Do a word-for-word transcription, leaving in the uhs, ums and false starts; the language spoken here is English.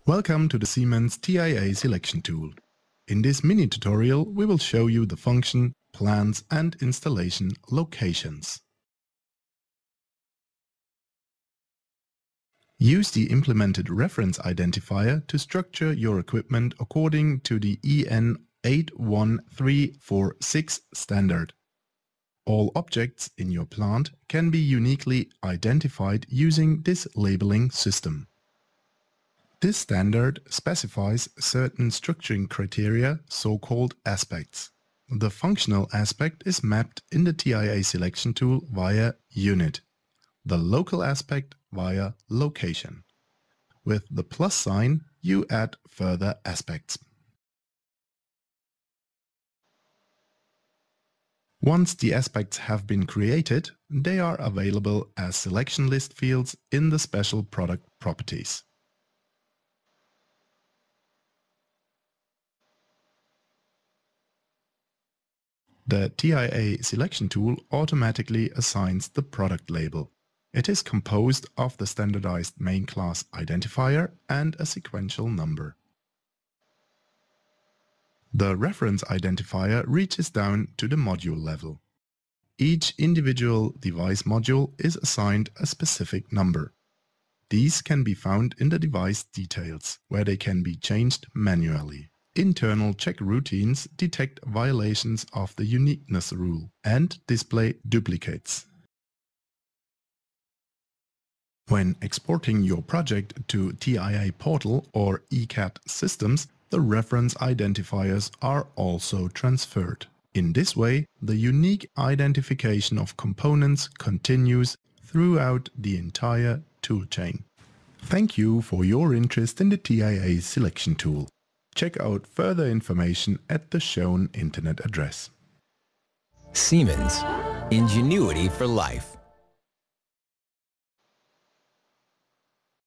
Welcome to the Siemens T I A selection tool. In this mini tutorial we will show you the function, plans and installation locations. Use the implemented reference identifier to structure your equipment according to the E N eight one three four six standard. All objects in your plant can be uniquely identified using this labeling system. This standard specifies certain structuring criteria, so-called aspects. The functional aspect is mapped in the T I A selection tool via unit, the local aspect via location. With the plus sign, you add further aspects. Once the aspects have been created, they are available as selection list fields in the special product properties. The T I A selection tool automatically assigns the product label. It is composed of the standardized main class identifier and a sequential number. The reference identifier reaches down to the module level. Each individual device module is assigned a specific number. These can be found in the device details, where they can be changed manually. Internal check routines detect violations of the uniqueness rule and display duplicates. When exporting your project to T I A Portal or E C A D systems, the reference identifiers are also transferred. In this way, the unique identification of components continues throughout the entire toolchain. Thank you for your interest in the T I A selection tool. Check out further information at the shown internet address. Siemens, ingenuity for life.